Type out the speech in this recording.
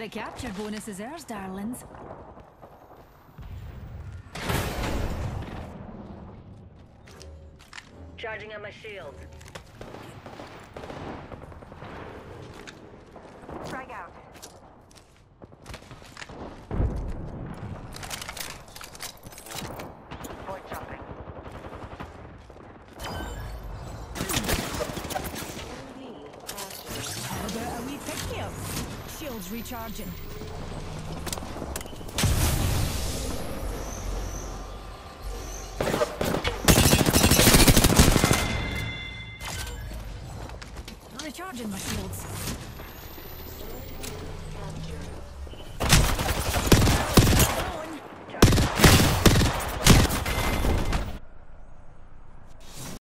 The capture bonus is ours, darlings. Charging on my shield. Frag out. Void jumping. How about a wee pick-me-up? Shields recharging. Recharging my shield.